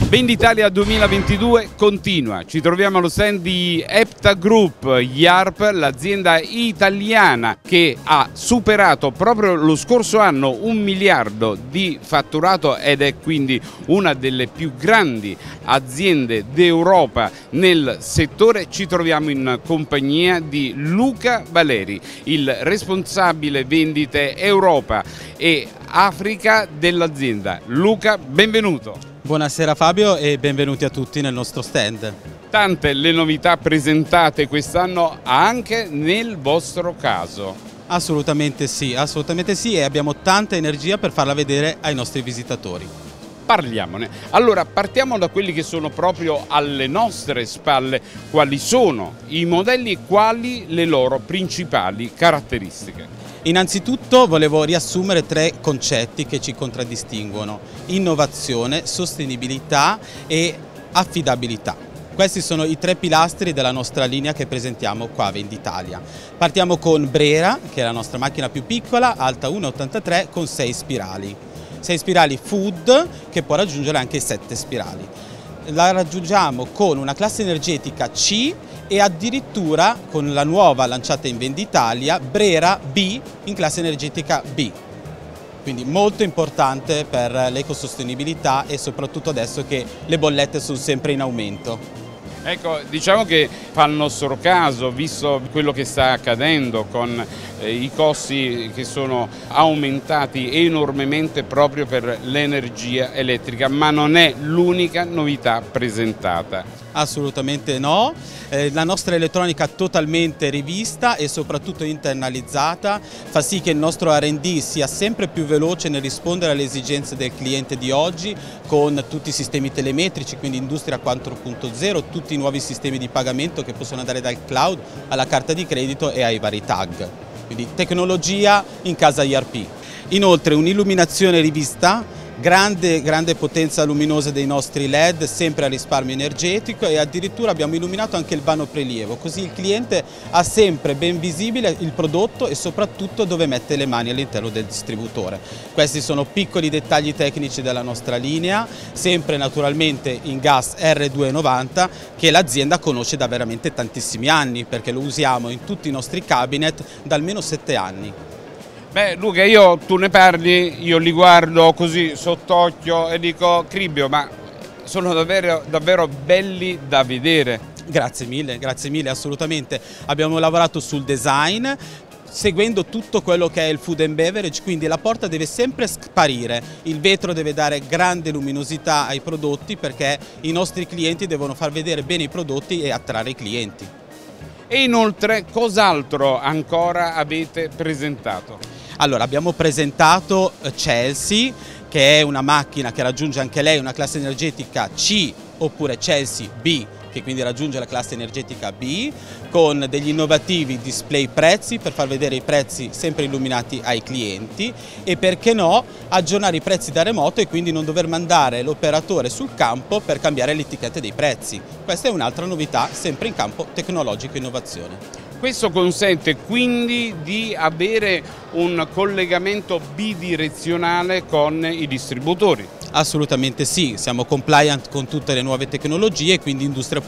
Venditalia 2022 continua, ci troviamo allo stand di Epta Group YARP, l'azienda italiana che ha superato proprio lo scorso anno 1 miliardo di fatturato ed è quindi una delle più grandi aziende d'Europa nel settore. Ci troviamo in compagnia di Luca Valeri, il responsabile vendite Europa e Africa dell'azienda. Luca, benvenuto. Buonasera Fabio e benvenuti a tutti nel nostro stand. Tante le novità presentate quest'anno anche nel vostro caso. Assolutamente sì e abbiamo tanta energia per farla vedere ai nostri visitatori. Parliamone. Allora partiamo da quelli che sono proprio alle nostre spalle. Quali sono i modelli e quali le loro principali caratteristiche? Innanzitutto volevo riassumere 3 concetti che ci contraddistinguono: innovazione, sostenibilità e affidabilità. Questi sono i 3 pilastri della nostra linea che presentiamo qua a Venditalia. Partiamo con Brera, che è la nostra macchina più piccola, alta 1,83 con 6 spirali. 6 spirali Food che può raggiungere anche 7 spirali. La raggiungiamo con una classe energetica C e addirittura con la nuova lanciata in Venditalia Brera B in classe energetica B. Quindi molto importante per l'ecosostenibilità e soprattutto adesso che le bollette sono sempre in aumento. Ecco, diciamo che fa il nostro caso, visto quello che sta accadendo con i costi che sono aumentati enormemente proprio per l'energia elettrica, ma non è l'unica novità presentata. Assolutamente no, la nostra elettronica totalmente rivista e soprattutto internalizzata fa sì che il nostro R&D sia sempre più veloce nel rispondere alle esigenze del cliente di oggi con tutti i sistemi telemetrici, quindi Industria 4.0, tutti i nuovi sistemi di pagamento che possono andare dal cloud alla carta di credito e ai vari tag. Quindi tecnologia in casa YARP. Inoltre un'illuminazione rivista, grande potenza luminosa dei nostri LED, sempre a risparmio energetico, e addirittura abbiamo illuminato anche il vano prelievo, così il cliente ha sempre ben visibile il prodotto e soprattutto dove mette le mani all'interno del distributore. Questi sono piccoli dettagli tecnici della nostra linea, sempre naturalmente in gas R290 che l'azienda conosce da veramente tantissimi anni, perché lo usiamo in tutti i nostri cabinet da almeno 7 anni. Beh Luca, tu ne parli, io li guardo così sott'occhio e dico: Cribbio, ma sono davvero belli da vedere. Grazie mille, assolutamente. Abbiamo lavorato sul design, seguendo tutto quello che è il food and beverage, quindi la porta deve sempre sparire, il vetro deve dare grande luminosità ai prodotti perché i nostri clienti devono far vedere bene i prodotti e attrarre i clienti. E inoltre cos'altro ancora avete presentato? Allora, abbiamo presentato Chelsea, che è una macchina che raggiunge anche lei una classe energetica C, oppure Chelsea B, che quindi raggiunge la classe energetica B, con degli innovativi display prezzi per far vedere i prezzi sempre illuminati ai clienti e, perché no, aggiornare i prezzi da remoto e quindi non dover mandare l'operatore sul campo per cambiare le etichette dei prezzi. Questa è un'altra novità sempre in campo tecnologico e innovazione. Questo consente quindi di avere un collegamento bidirezionale con i distributori. Assolutamente sì, siamo compliant con tutte le nuove tecnologie, quindi Industria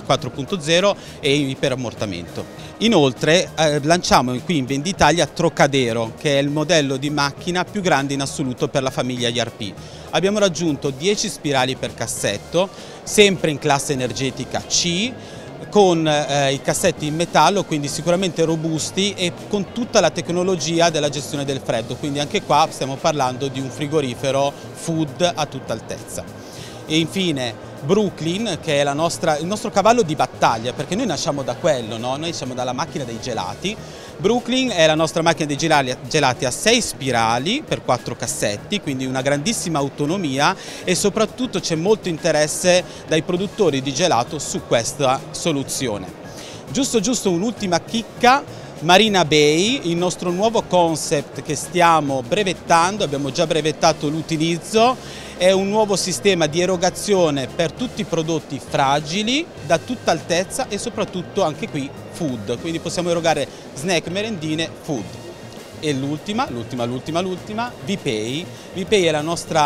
4.0 e iperammortamento. Inoltre lanciamo qui in Venditalia Trocadero, che è il modello di macchina più grande in assoluto per la famiglia YARP. Abbiamo raggiunto 10 spirali per cassetto, sempre in classe energetica C, con i cassetti in metallo, quindi sicuramente robusti e con tutta la tecnologia della gestione del freddo, quindi anche qua stiamo parlando di un frigorifero food a tutta altezza. E infine Brooklyn, che è il nostro cavallo di battaglia, perché noi nasciamo da quello, no? Noi siamo dalla macchina dei gelati. Brooklyn è la nostra macchina dei gelati a 6 spirali per 4 cassetti, quindi una grandissima autonomia e soprattutto c'è molto interesse dai produttori di gelato su questa soluzione. Giusto un'ultima chicca: Marina Bay, il nostro nuovo concept che stiamo brevettando, abbiamo già brevettato l'utilizzo, è un nuovo sistema di erogazione per tutti i prodotti fragili, da tutta altezza e soprattutto anche qui food, quindi possiamo erogare snack, merendine, food. E l'ultima, VPay è la nostra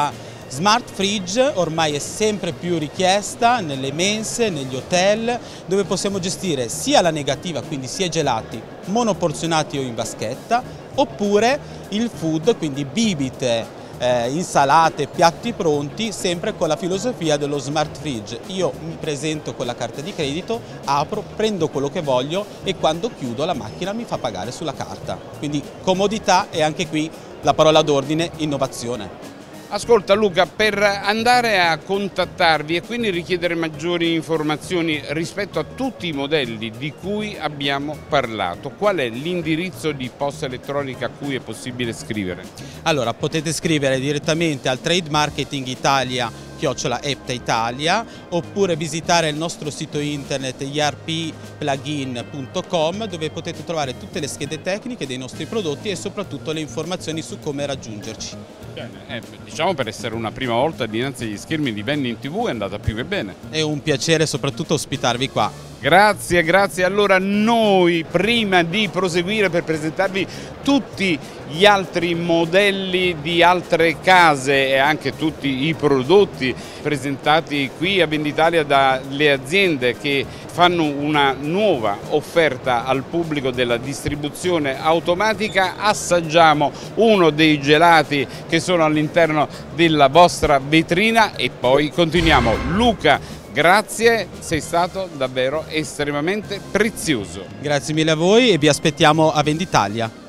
Smart Fridge ormai è sempre più richiesta nelle mense, negli hotel, dove possiamo gestire sia la negativa, quindi sia i gelati monoporzionati o in vaschetta, oppure il food, quindi bibite, insalate, piatti pronti, sempre con la filosofia dello Smart Fridge. Io mi presento con la carta di credito, apro, prendo quello che voglio e quando chiudo la macchina mi fa pagare sulla carta. Quindi comodità e anche qui la parola d'ordine, innovazione. Ascolta Luca, per andare a contattarvi e quindi richiedere maggiori informazioni rispetto a tutti i modelli di cui abbiamo parlato, qual è l'indirizzo di posta elettronica a cui è possibile scrivere? Allora, potete scrivere direttamente al Trade Marketing Italia @eptaitalia, oppure visitare il nostro sito internet irpplugin.com, dove potete trovare tutte le schede tecniche dei nostri prodotti e soprattutto le informazioni su come raggiungerci. Bene, diciamo per essere una prima volta dinanzi agli schermi di Vending TV è andata più che bene. È un piacere soprattutto ospitarvi qua. Grazie, grazie. Allora noi prima di proseguire per presentarvi tutti gli altri modelli di altre case e anche tutti i prodotti presentati qui a Venditalia dalle aziende che fanno una nuova offerta al pubblico della distribuzione automatica, assaggiamo uno dei gelati che sono all'interno della vostra vetrina e poi continuiamo. Luca, grazie, sei stato davvero estremamente prezioso. Grazie mille a voi e vi aspettiamo a Venditalia.